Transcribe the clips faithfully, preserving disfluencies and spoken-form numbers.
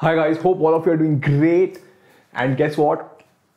Hi guys, hope all of you are doing great. And guess what?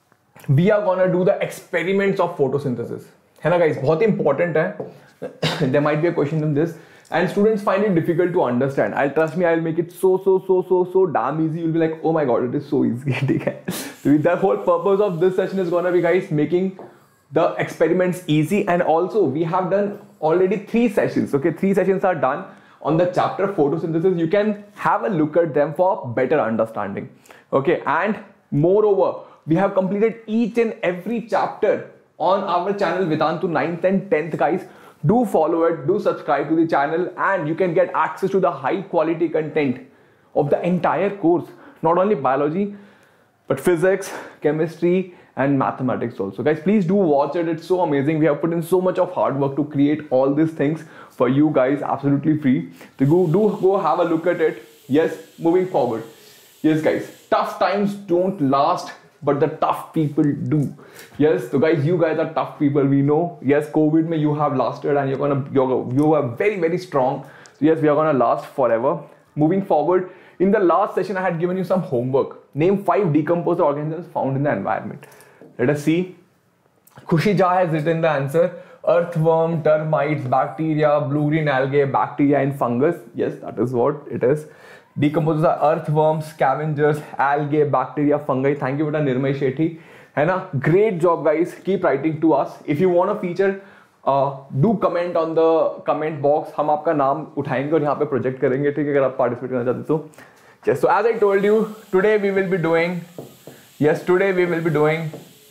We are gonna do the experiments of photosynthesis. है ना guys? बहुत important है. There might be a question in this, and students find it difficult to understand. I'll trust me, I'll make it so so so so so damn easy. You'll be like, oh my god, it is so easy. ठीक है? So the whole purpose of this session is gonna be guys making the experiments easy, and also we have done already three sessions. Okay, three sessions are done on the chapter photosynthesis. You can have a look at them for better understanding. Okay, and moreover, we have completed each and every chapter on our channel Vedantu ninth and tenth guys. Do follow it, do subscribe to the channel, and you can get access to the high quality content of the entire course, not only biology but physics, chemistry and mathematics also. Guys, please do watch it. It's so amazing. We have put in so much of hard work to create all these things for you guys absolutely free. So go, do go have a look at it. Yes, moving forward. Yes guys, tough times don't last, but the tough people do. Yes, so guys, you guys are tough people, we know. Yes, COVID may you have lasted and you're gonna you're, you are very very strong. So yes, we are gonna last forever. Moving forward, in the last session I had given you some homework. Name five decomposed organisms found in the environment. Let us see. Khushi Jha has written the answer. Earthworm, termites, bacteria, blue-green algae, bacteria and fungus. Yes, that is what it is. Decomposers are earthworms, scavengers, algae, bacteria, fungi. Thank you, beta Nirmay Shetty. है ना? Great job, guys. Keep writing to us. If you want a feature, uh, do comment on the comment box. हम आपका नाम उठाएंगे और यहाँ पे project करेंगे, ठीक है? अगर आप पार्टिसिपेट करना चाहते तो. Yes. So as I told you, today we will be doing. Yes, today we will be doing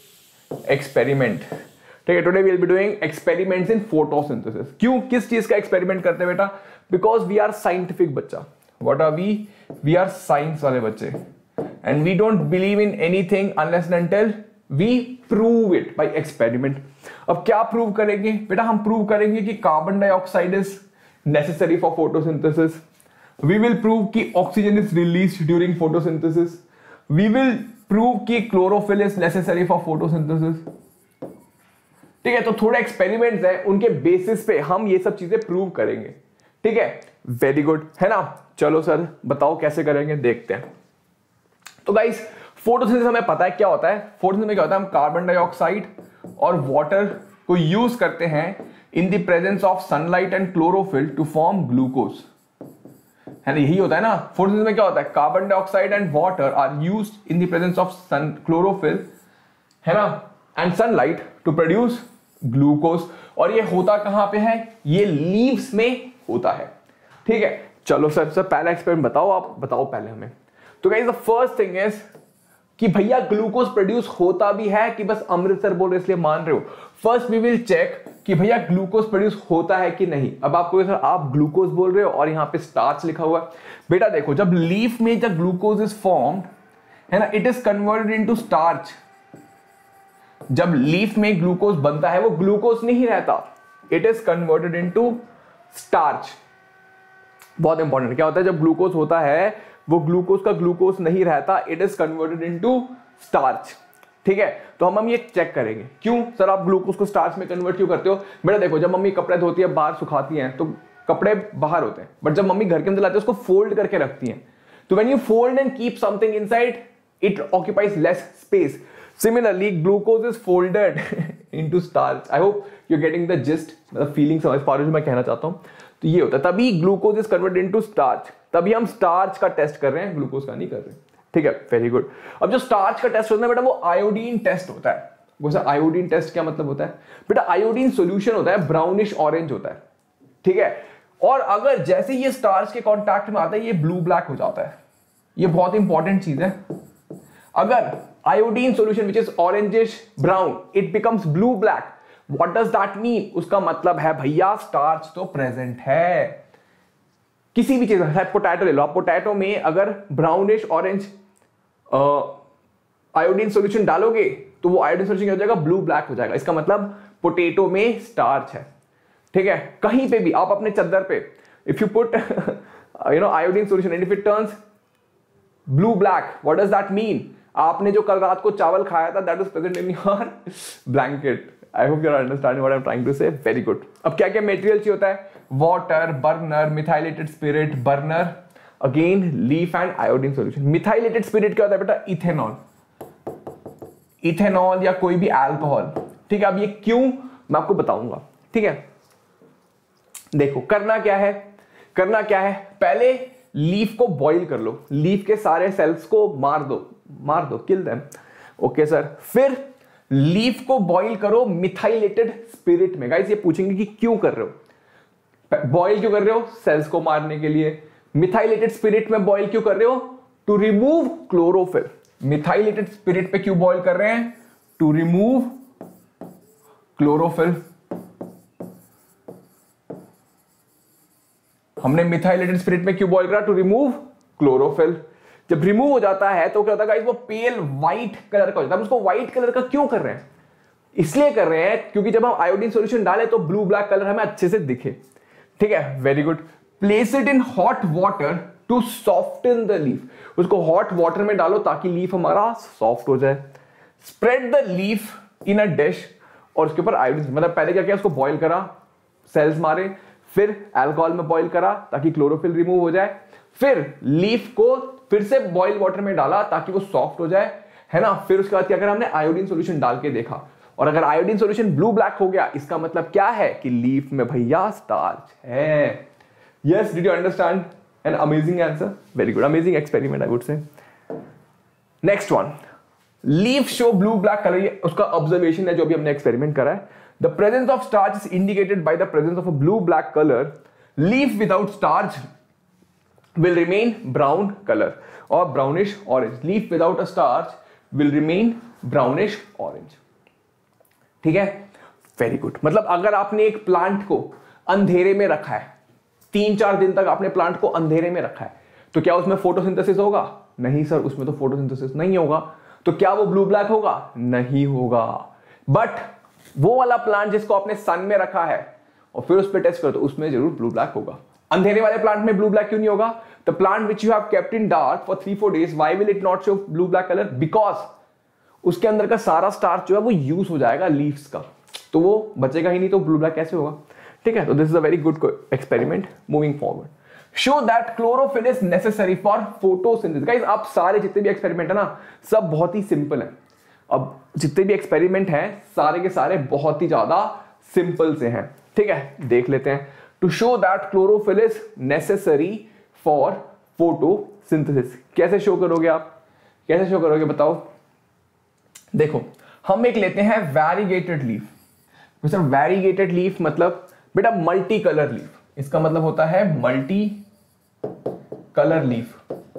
experiment. ठीक है? Today we will be doing experiments in photosynthesis. क्यों? किस चीज का एक्सपेरिमेंट करते हैं बेटा? Because we are scientific बच्चा. What are we? We are science वाले बच्चे. And we don't believe in anything unless and until we prove it by experiment. अब क्या प्रूव करेंगे बेटा? हम प्रूव करेंगे कि carbon dioxide is necessary for photosynthesis. We will prove कि oxygen is released during photosynthesis. We will prove कि chlorophyll is necessary for photosynthesis. ठीक है? तो थोड़े एक्सपेरिमेंट्स हैं, उनके बेसिस पे हम ये सब चीजें प्रूव करेंगे. ठीक है? वेरी गुड, है ना? चलो सर बताओ कैसे करेंगे, देखते हैं. तो गाइस, फोटोसिंथेसिस हमें पता है क्या होता है. फोटोसिंथेसिस में क्या होता है? हम कार्बन डाइऑक्साइड और वाटर को यूज करते हैं in the presence of sunlight and chlorophyll to form glucose. है ना? यही होता है ना. फोटोसिंथेसिस में क्या होता है? Carbon dioxide and water are used in the presence of sun chlorophyll, है ना, and sunlight to produce glucose. और ये होता कहां पे है? ये लीव्स में होता है. ठीक है? चलो सर सर पहला एक्सपेरिमेंट बताओ, आप बताओ पहले हमें. तो guys, the first thing is कि भैया ग्लूकोज प्रोड्यूस होता भी है कि बस अमृतसर बोल रहे इसलिए मान रहे हो. फर्स्ट वी विल चेक कि भैया ग्लूकोज प्रोड्यूस होता है कि नहीं. अब आपको सर आप ग्लूकोज बोल रहे हो और यहाँ पे स्टार्च लिखा हुआ है. बेटा देखो, जब लीफ में जब ग्लूकोज इज फॉर्म्ड, है ना, it is converted into starch. जब लीफ में ग्लूकोज बनता है वो ग्लूकोज नहीं रहता, it is converted into starch. बहुत इंपॉर्टेंट. क्या होता है जब ग्लूकोज होता है वो ग्लूकोज का ग्लूकोज नहीं रहता, it is converted into starch. ठीक है? तो हम हम ये चेक करेंगे. क्यों सर आप ग्लूकोज को स्टार्च में कन्वर्ट क्यों करते हो? बेटा देखो, जब मम्मी कपड़े धोती है, बाहर सुखाती हैं, तो कपड़े बाहर होते हैं, बट जब मम्मी घर के अंदर लाती है उसको फोल्ड करके रखती हैं. तो when you fold and keep something inside, it occupies less space. Similarly, glucose is folded into starch. I hope you're getting the gist. मतलब फीलिंग समझ पा रहे हो जो मैं कहना चाहता हूँ. तो ये होता है, तभी glucose is converted into starch. तभी हम स्टार्च का टेस्ट कर रहे हैं, ग्लूकोज का नहीं कर रहे. ठीक है? Very good. अब जो स्टार्च का टेस्ट होता है बेटा, वो आयोडीन टेस्ट होता है. वो सर आयोडीन टेस्ट क्या मतलब होता है? बेटा आयोडीन सॉल्यूशन होता है, ब्राउनिश ऑरेंज होता है. ठीक है? और अगर जैसे ये स्टार्च के कॉन्टैक्ट में आता है, ये ब्लू ब्लैक हो जाता है. ये बहुत इंपॉर्टेंट चीज है. अगर iodine solution which is orangish brown, it becomes blue black. What does that mean? उसका मतलब है भैया स्टार्च तो प्रेजेंट है. किसी भी चीज में, पोटैटो ले लो आप. पोटैटो में अगर ब्राउनिश ऑरेंज आयोडीन सॉल्यूशन डालोगे तो वो आयोडीन सॉल्यूशन हो जाएगा ब्लू ब्लैक हो जाएगा. इसका मतलब पोटैटो में स्टार्च है. ठीक है? कहीं पे भी आप अपने चद्दर पे if you put you know iodine solution and if it turns blue black, what does that mean? आपने जो कल रात को चावल खाया था, that was present in your blanket. I hope you are understanding what I am trying to say. Very good. अब क्या क्या मटेरियल चाहिए होता है? Water, burner, methylated spirit, burner, again leaf and iodine solution. Methylated spirit क्या होता है बेटा? इथेनॉल, इथेनॉल या कोई भी अल्कोहल, ठीक है। अब ये क्यों मैं आपको बताऊंगा, ठीक है। देखो करना क्या है, करना क्या है, पहले लीफ को बॉईल कर लो, लीफ के सारे सेल्स को मार दो, मार दो, किल देम, ओके सर। फिर लीफ को बॉईल करो मिथाइलेटेड स्पिरिट में। गाइस ये पूछेंगे कि क्यों कर रहे हो, बॉईल क्यों कर रहे हो? सेल्स को मारने के लिए। मिथाइलेटेड स्पिरिट में बॉईल क्यों कर रहे हो? To remove chlorophyll. Methylated spirit पे क्यों बॉईल कर रहे हैं? To remove chlorophyll. हमने मिथाइलेटेड स्पिरिट में क्यों बॉईल करा? To remove chlorophyll. जब रिमूव हो जाता है तो क्या होता है गाइस? वो पेल व्हाइट कलर का हो जाता है। हम उसको व्हाइट कलर का क्यों कर रहे हैं? इसलिए कर रहे हैं क्योंकि जब हम आयोडीन सॉल्यूशन डालें तो ब्लू ब्लैक कलर हमें अच्छे से दिखे, ठीक है। Very good. Place it in hot water to soften the leaf. उसको हॉट वाटर में डालो ताकि लीफ हमारा सॉफ्ट हो जाए। Spread the leaf in a dish, और उसके ऊपर आयोडीन, मतलब पहले क्या किया? उसको बॉईल करा, सेल्स मारे, फिर अल्कोहल में बॉईल करा ताकि क्लोरोफिल रिमूव हो जाए, फिर लीफ को फिर से बॉइल वाटर में डाला ताकि वो सॉफ्ट हो जाए, है ना। फिर उसके बाद क्या करा? हमने आयोडीन सॉल्यूशन डाल के देखा, और अगर आयोडीन सॉल्यूशन ब्लू ब्लैक हो गया, इसका मतलब क्या है? कि लीफ में भैया स्टार्च है। Yes, did you understand? An amazing answer, very good, amazing experiment I would say. Next one, leaf show blue black colour, ये उसका ऑब्जर्वेशन है जो भी हमने एक्सपेरिमेंट करा है। The presence of starch is indicated by the presence of a blue black colour. Leaf without starch will remain brown color or brownish orange. Leaf without a starch will remain brownish orange. ठीक है, very good. मतलब अगर आपने एक plant को अंधेरे में रखा है, तीन चार दिन तक आपने प्लांट को अंधेरे में रखा है, तो क्या उसमें फोटोसिंथेसिस होगा? नहीं सर, उसमें तो फोटोसिंथेसिस नहीं होगा। तो क्या वो ब्लू ब्लैक होगा? नहीं होगा। बट वो वाला प्लांट जिसको आपने सन में रखा है और फिर उस पर टेस्ट करो तो उसमें जरूर ब्लू ब्लैक होगा। अंधेरे वाले प्लांट में ब्लू ब्लैक क्यों नहीं होगा? The plant which you have kept in dark for three four days, why will it not show blue black colour? Because उसके अंदर का सारा स्टार्च जो है वो यूज हो जाएगा लीव्स का, तो वो बचेगा ही नहीं, तो ब्लू ब्लैक कैसे होगा? ठीक है, तो this is a very good experiment. Moving forward, show that chlorophyll is necessary for photosynthesis. Guys आप सारे जितने भी एक्सपेरिमेंट है ना, सब बहुत ही सिंपल है। अब जितने भी एक्सपेरिमेंट हैं सारे के सारे बहुत ही ज्यादा सिंपल से हैं, ठीक है, देख लेते हैं। To show that chlorophyll is necessary for photosynthesis, कैसे शो करोगे आप? कैसे शो करोगे बताओ? देखो हम एक लेते हैं variegated leaf. Sir variegated leaf मतलब बेटा मल्टी कलर लीफ, इसका मतलब होता है मल्टी कलर लीफ।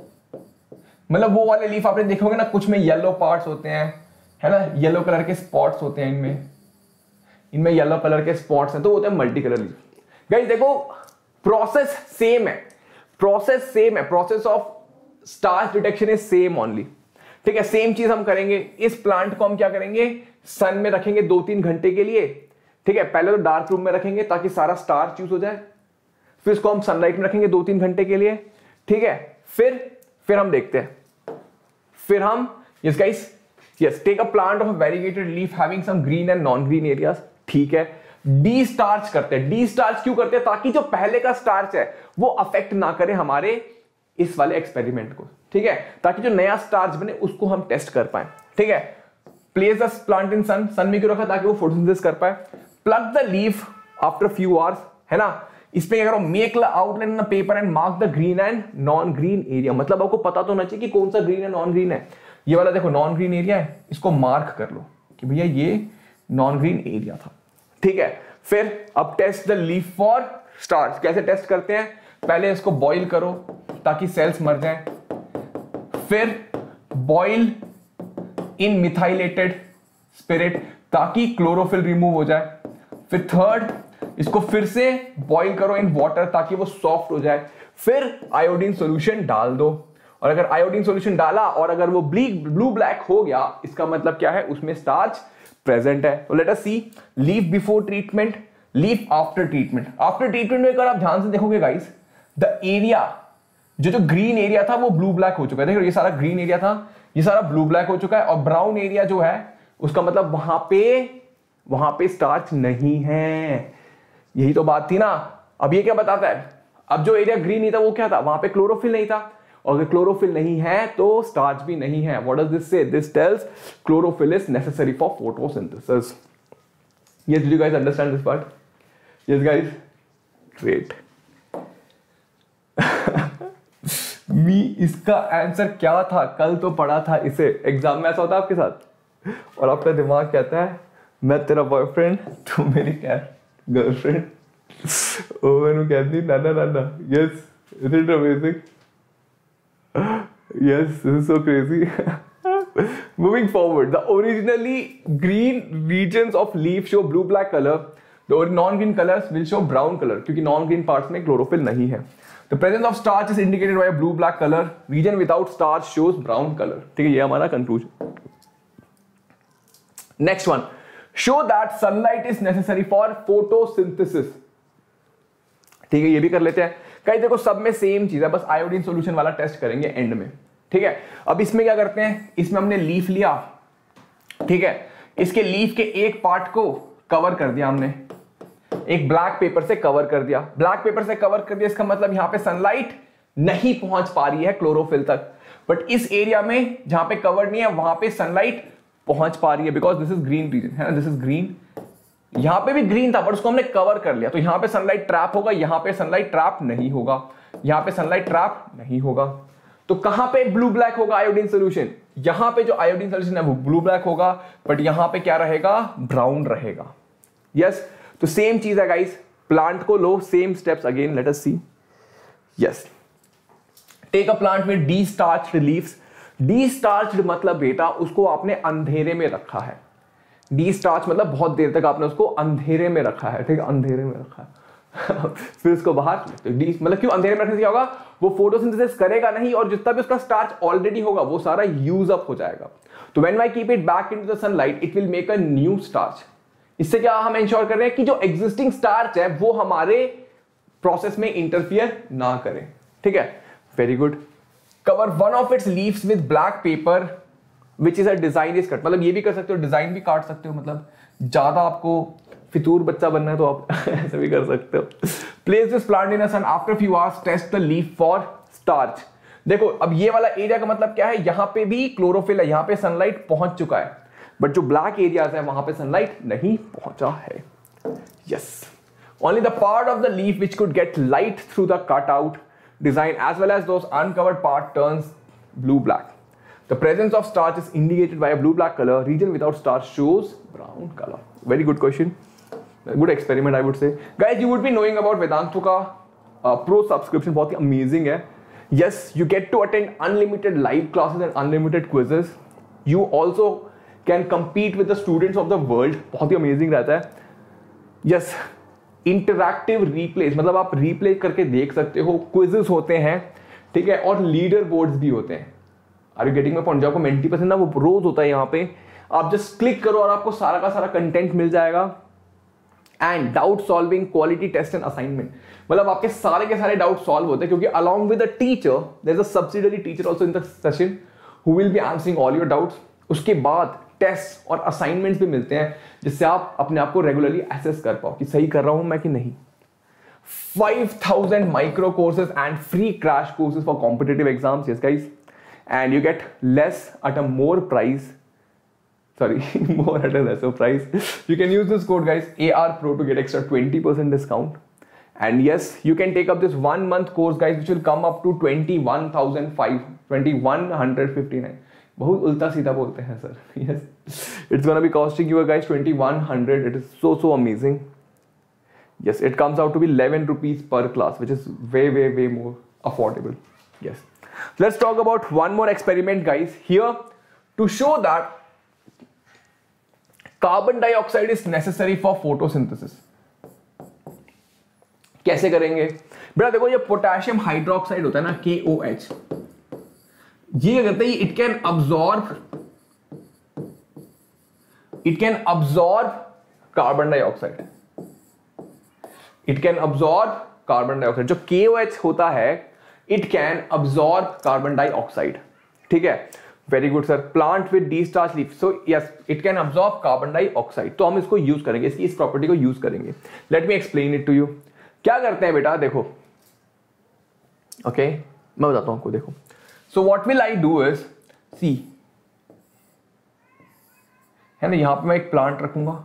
मतलब वो वाले लीफ आपने देखोगे ना, कुछ में येलो पार्ट्स होते हैं, है ना, येलो कलर के स्पॉट्स होते हैं इनमें, इनमें येलो कलर के स्पॉट्स हैं, तो होते हैं मल्टी कलर लीफ। गाइस देखो प्रोसेस सेम है, प्रोसेस सेम है, process of starch detection is same only, ठीक है। सेम चीज हम करेंगे। इस प्लांट को हम क्या करेंगे? सन में रखेंगे दो तीन घंटे के लिए, ठीक है। पहले तो डार्क रूम में रखेंगे ताकि सारा स्टार्च यूज हो जाए, फिर इसको हम सनलाइट में रखेंगे दो तीन घंटे के लिए, ठीक है। फिर फिर हम देखते हैं, फिर हम yes guys yes take a plant of a variegated leaf having some green and non green areas, ठीक है। डी स्टार्च करते हैं। डी स्टार्च क्यों करते हैं? ताकि जो पहले का स्टार्च है वो अफेक्ट ना करे हमारे इस वाले एक्सपेरिमेंट को, ठीक है, ताकि जो नया स्टार्च बने उसको हम टेस्ट कर पाए, ठीक है। Place the plant in sun, sun में क्यों रखा? ताकि वो फोटोसिंथेसिस कर पाए। Plug the leaf after few hours, है ना। इसमें अगर make the outline in the paper and mark the green and non green area, मतलब आपको पता तो होना चाहिए कि कौन सा ग्रीन है नॉन ग्रीन है। ये वाला देखो नॉन ग्रीन एरिया है, इसको मार्क कर लो कि भैया ये नॉन ग्रीन एरिया था, ठीक है। फिर अब test the leaf for starch. कैसे टेस्ट करते हैं? पहले इसको बॉईल करो ताकि सेल्स मर जाएं, फिर बॉईल इन मिथाइलेटेड स्पिरिट ताकि क्लोरोफिल रिमूव हो जाए, फिर थर्ड इसको फिर से बॉईल करो इन वाटर ताकि वो सॉफ्ट हो जाए, फिर आयोडीन सॉल्यूशन डाल दो, और अगर आयोडीन सॉल्यूशन डाला और अगर वो ब्लू ब्लैक हो गया, इसका मतलब क्या है? उसमें स्टार्च प्रेजेंट है। तो let us see leaf before treatment, leaf after treatment. After treatment में अगर आप ध्यान से देखोगे गाइस, द एरिया जो जो ग्रीन एरिया था वो ब्लू ब्लैक हो चुका है। देखो ये सारा ग्रीन एरिया था, ये सारा ब्लू ब्लैक हो चुका है, और ब्राउन एरिया जो है उसका मतलब वहां पे वहां पे स्टार्च नहीं है। यही तो बात थी ना। अब ये क्या बताता है? अब जो एरिया ग्रीन नहीं था वो क्या था, वहां पे क्लोरोफिल नहीं था, और अगर क्लोरोफिल नहीं है तो स्टार्च भी नहीं है. What does this say? This tells chlorophyll is necessary for photosynthesis. Yes, did you guys understand this part? Yes, guys? Great. मी इसका आंसर क्या था? कल तो पढ़ा था इसे. एग्जाम में ऐसा होता है आपके साथ, और आपका दिमाग कहता है मैं तेरा बॉयफ्रेंड, तू मेरी क्या गर्लफ्रेंड. ओ मैंने कहती नाना नाना. Yes, is it amazing? Yes, this is so crazy. Moving forward, the originally green regions of leaf show blue-black color. The non-green colors will show brown color क्योंकि non-green parts में chlorophyll नहीं है. The presence of starch is indicated by a blue-black color. Region without starch shows brown color. ठीक है, ये हमारा conclusion. Next one, show that sunlight is necessary for photosynthesis. ठीक है, ये भी कर लेते हैं. कहीं देखो सब में सेम चीज है, बस आयोडीन सॉल्यूशन वाला टेस्ट करेंगे एंड में. ठीक है, अब इसमें क्या करते हैं, इसमें हमने लीफ लिया. ठीक है, इसके लीफ के एक पार्ट को कवर कर दिया हमने, एक ब्लैक पेपर से कवर कर दिया. ब्लैक पेपर से कवर कर दिया, इसका मतलब यहां पे सनलाइट नहीं पहुंच पा रही है क्लोरोफिल तक. बट इस एरिया में जहां पे कवर नहीं है वहां पे सनलाइट पहुंच पा रही है, because this is green region है ना. दिस इज ग्रीन, यहां पे भी ग्रीन था बट उसको हमने कवर कर लिया, तो यहां पे सनलाइट ट्रैप होगा, यहां पे सनलाइट ट्रैप नहीं होगा, यहां पे सनलाइट ट्रैप नहीं होगा. तो कहां पे ब्लू ब्लैक होगा आयोडीन सॉल्यूशन? यहां पे जो आयोडीन सॉल्यूशन है वो ब्लू ब्लैक होगा, बट यहां पे क्या रहेगा, ब्राउन रहेगा. यस, तो सेम चीज है गाइस. प्लांट को लो, same steps again, let us see. Yes, take a plant with destarched leaves. Destarched मतलब बेटा उसको आपने अंधेरे में रखा है. डी स्टार्च मतलब बहुत देर तक आपने उसको अंधेरे में रखा है. ठीक है, अंधेरे में रखा है. फिर उसको बाहर, तो डी मतलब क्यों अंधेरे में रखने से क्या होगा, वो फोटोसिंथेसिस करेगा नहीं, और जितना भी उसका स्टार्च ऑलरेडी होगा वो सारा यूज अप हो जाएगा. तो when I keep it back into the sunlight it will make a new starch. इससे क्या हम इंश्योर कर रहे हैं कि जो एग्जिस्टिंग स्टार्च है वो हमारे प्रोसेस में इंटरफियर ना करे. ठीक है, very good. Cover one of its leaves with black paper which is a design is cut. मतलब ये भी कर सकते हो, डिजाइन भी काट सकते हो, मतलब ज्यादा आपको फितूर बच्चा बनना है तो आप ऐसे भी कर सकते हो. Place this plant in a sun after few hours, test the leaf for starch. देखो अब ये वाला एरिया का मतलब क्या है, यहां पे भी क्लोरोफिल है, यहां पे सनलाइट पहुंच चुका है, बट जो ब्लैक एरियाज है वहां पे सनलाइट नहीं पहुंचा है. Yes, only the part of the leaf which could get light through the cut out design as well as those uncovered part turns blue black. The presence of starch is indicated by a blue-black color. Region without starch shows brown color. Very good question. Good experiment, I would say. Guys, you would be knowing about Vedantu का uh, pro subscription. बहुत ही amazing है. Yes, you get to attend unlimited live classes and unlimited quizzes. You also can compete with the students of the world. बहुत ही amazing रहता है. Yes, interactive replays. मतलब आप replay करके देख सकते हो. Quizzes होते हैं, ठीक है, और leader boards भी होते हैं. Are you getting my point? जो आपको मेंटी पसंद है वो रोज होता है यहाँ पे, आप जस्ट क्लिक करो और आपको सारा का सारा कंटेंट मिल जाएगा. And doubt solving, quality test and assignment, मतलब आपके सारे के सारे डाउट सॉल्व होते हैं, क्योंकि along with the teacher there is a subsidiary teacher also in the session who will be answering all your doubts. उसके बाद टेस्ट और असाइनमेंट्स भी मिलते हैं जिससे आप अपने आप को रेगुलरली एसेस कर पाओ कि सही कर रहा हूं मैं कि नहीं. five thousand micro courses and free crash courses for competitive exams. Yes guys, and you get less at a more price, sorry more at a lesser price. You can use this code guys, A R Pro, to get extra twenty percent discount. And yes, you can take up this one month course guys, which will come up to twenty-one thousand five twenty-one fifty-nine. बहुत उल्टा सीधा बोलते हैं sir. Yes, it's gonna be costing you guys twenty-one hundred. It is so so amazing. Yes, it comes out to be eleven rupees per class, which is way way way more affordable. Yes. Let's talk about one more experiment guys here to show that carbon dioxide is necessary for photosynthesis. कैसे करेंगे बेटा? देखो ये potassium hydroxide होता है ना, के O H, ये क्या करता है, it can absorb it can absorb carbon dioxide. It can absorb carbon dioxide. जो के ओ एच होता है it can absorb carbon dioxide. ठीक है, very good sir. Plant with destarch leaf, so yes it can absorb carbon dioxide. तो हम इसको use करेंगे, इसकी इस प्रॉपर्टी को यूज करेंगे. Let me explain it to you. क्या करते हैं बेटा, देखो ओके okay? मैं बताता हूँ आपको, देखो। So what will I do is, see है ना, यहां पे मैं एक प्लांट रखूंगा,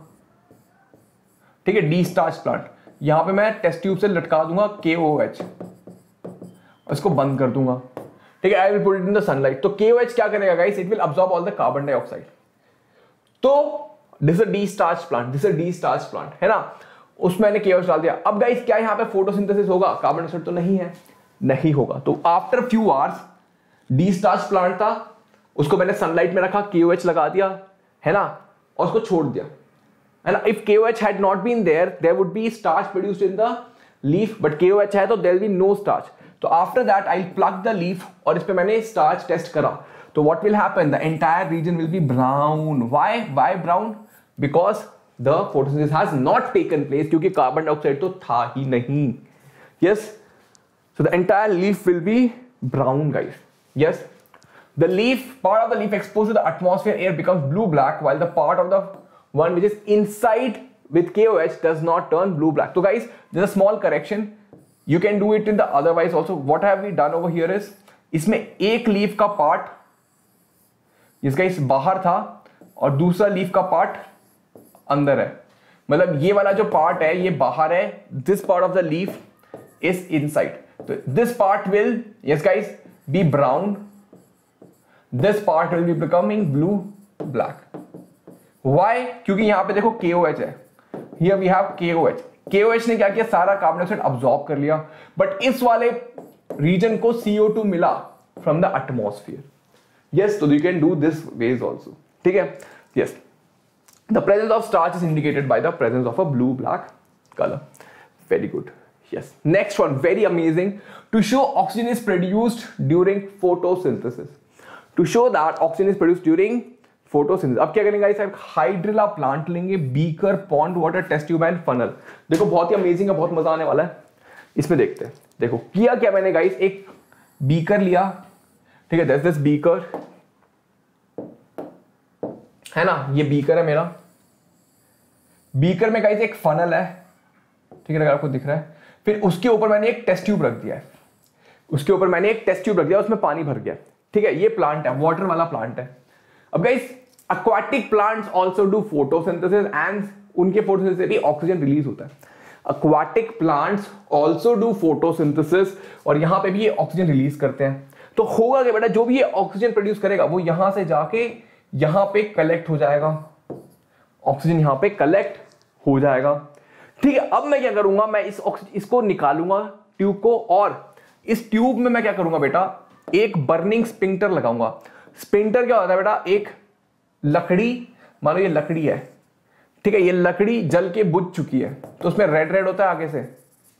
ठीक है, डी स्टार्च प्लांट। यहां पे मैं टेस्ट ट्यूब से लटका दूंगा के ओ एच, इसको बंद कर दूंगा, ठीक है। I will put it in the sunlight. तो के ओ एच क्या करेगा guys, it will absorb all the carbon dioxide. तो this is destarch plant, this is destarch plant, है ना। उसमें मैंने के ओ एच डाल दिया। अब गाइस क्या यहां पे फोटोसिंथेसिस होगा? कार्बन डाइऑक्साइड तो नहीं है, नहीं होगा। तो after few hours, destarch plant था, उसको मैंने सनलाइट में रखा, के ओ एच लगा दिया, है ना, और उसको छोड़ दिया, है ना। If K O H had not been there, there would be starch produced in the leaf, but K O H है तो there will be no starch. तो after that I plug the leaf, और इस पे मैंने starch test करा। तो what will happen, the entire region will be brown. Why why brown? Because the photosynthesis has not taken place, क्योंकि carbon dioxide तो था ही नहीं। Yes, so the entire leaf will be brown guys. Yes, the leaf, part of the leaf exposed to the atmosphere air becomes blue black, while the part of the one which is inside with K O H does not turn blue black. So guys, there's a small correction. You can do it in the otherwise also. What have we done over here is, इसमें एक leaf का part जिसका इस बाहर था और दूसरा leaf का पार्ट अंदर है। मतलब ये वाला जो पार्ट है ये बाहर है, this part of the leaf is inside. तो this part will, yes guys, be brown, this part will be becoming blue black. Why? क्योंकि यहां पे देखो K O H है, here we have K O H. K O H ने क्या किया, सारा कार्बन डाइऑक्साइड अब्सॉर्ब कर लिया, बट इस वाले रीजन को C O टू मिला फ्रॉम द एटमॉस्फेयर। यस, तो you can do this ways also, ठीक है। Yes, the presence of starch is indicated by the presence of a blue black colour. Very good. Yes, next one, very amazing. To show oxygen is produced during photosynthesis. To show that oxygen is produced during photosynthesis. अब क्या करेंगे guys, hydrilla plant लेंगे, beaker, pond water, test tube and funnel. देखो बहुत ही amazing है, बहुत मजा आने वाला है। इसमें देखते हैं। देखो किया क्या मैंने गाइस, एक बीकर लिया, ठीक है, दिस दिस बीकर है ना, ये बीकर है मेरा। बीकर में गाइस एक फनल है, ठीक है, अगर आपको दिख रहा है। फिर उसके ऊपर मैंने एक टेस्ट ट्यूब रख दिया है, उसके ऊपर मैंने एक टेस्ट ट्यूब रख दिया, उसमें पानी भर गया, ठीक है। ये प्लांट है, वाटर वाला प्लांट है। अब guys aquatic plants also do photosynthesis and उनके फोटोसिंथेसिस से भी ऑक्सीजन रिलीज होता है। aquatic plants also do photosynthesis और यहां पे भी ये ऑक्सीजन रिलीज करते हैं। तो होगा क्या बेटा, जो भी ये ऑक्सीजन प्रोड्यूस करेगा वो यहां से जाके यहां पे कलेक्ट हो जाएगा, ऑक्सीजन यहां पे कलेक्ट हो जाएगा, ठीक है। अब मैं क्या करूंगा, मैं इस इसको निकालूंगा ट्यूब को, और इस ट्यूब में मैं क्या करूंगा बेटा, एक बर्निंग स्पिंक्टर लगाऊंगा। स्पिंक्टर क्या होता है बेटा, एक लकड़ी, मान लो ये लकड़ी है, ठीक है, ये लकड़ी जल के बुझ चुकी है, तो उसमें रेड रेड होता है आगे से।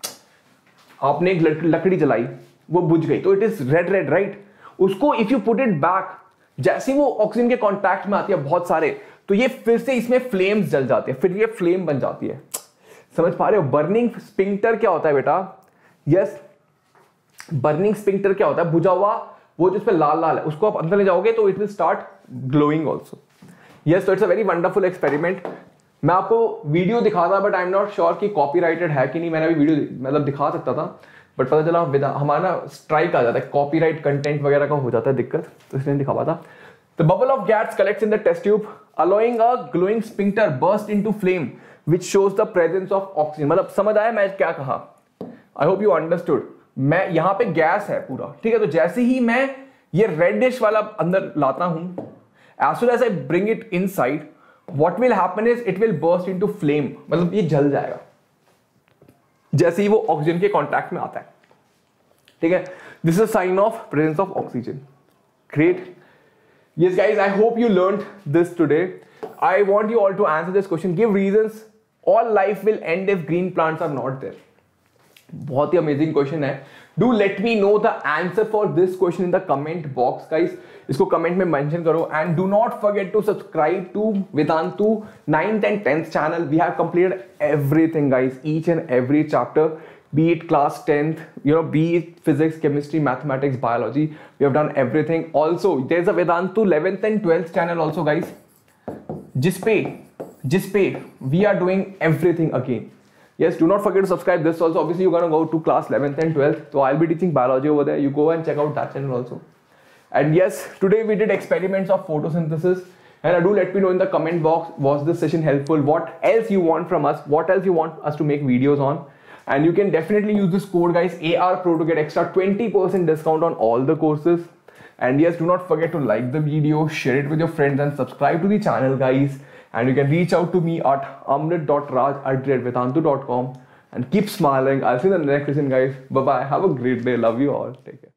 आपने एक लकड़ी जलाई, वो बुझ गई, तो it is red red, right. उसको if you put it back, जैसे वो ऑक्सीजन के कांटेक्ट में आती है बहुत सारे, तो ये फिर से इसमें फ्लेम्स जल जाती है, फिर ये फ्लेम बन जाती है। समझ पा रहे हो? बर्निंग स्पिंक्टर क्या होता है बेटा, यस, बर्निंग स्पिंक्टर क्या होता है, बुझा हुआ वो जो इसमें लाल लाल है, उसको आप अंदर ले जाओगे तो it will start glowing also. Yes, तो it's a very wonderful experiment. मैं आपको वीडियो दिखा था, but I am not sure कि कॉपीराइटेड है कि नहीं। मैंने अभी वीडियो मतलब दिखा सकता था, बट पता चला हमारा ना स्ट्राइक आ जाता है, कॉपीराइट कंटेंट वगैरह का हो जाता है दिक्कत, तो इसलिए दिखा पाता। The bubble of gas collects in the test tube, allowing a glowing sphincter burst into flame, which shows the presence of oxygen. मतलब समझ आया मैं क्या कहा? I hope you understood. मैं यहाँ पे गैस है पूरा, ठीक है। तो जैसे ही मैं ये रेडिश वाला अंदर लाता हूं, as soon as I bring it inside, what will happen is it will burst into flame. मतलब ये जल जाएगा जैसे ही वो ऑक्सीजन के कांटेक्ट में आता है, ठीक है। This is a sign of presence of oxygen. Great. Yes guys, I hope you learned this today. I want you all to answer this question. Give reasons. All life will end if green plants are not there. बहुत ही amazing question है। Do let me know the answer for this question in the comment box, guys. इसको comment में mention करो, and do not forget to subscribe to Vedantu ninth and tenth channel. We have completed everything, guys. Each and every chapter, be it class tenth, you know, be it physics, chemistry, mathematics, biology. We have done everything. Also, there's a Vedantu eleventh and twelfth channel also, guys. जिस पे जिस पे we are doing everything again. Yes, do not forget to subscribe this also. Obviously, you're gonna go to class eleventh and twelfth. So I'll be teaching biology over there. You go and check out that channel also. And yes, today we did experiments of photosynthesis. And do let me know in the comment box, was this session helpful? What else you want from us? What else you want us to make videos on? And you can definitely use this code, guys, A R Pro, to get extra twenty percent discount on all the courses. And yes, do not forget to like the video, share it with your friends, and subscribe to the channel, guys. And you can reach out to me at amrit dot raj at vedantu dot com. And keep smiling. I'll see you in the next session, guys. Bye bye. Have a great day. Love you all. Take care.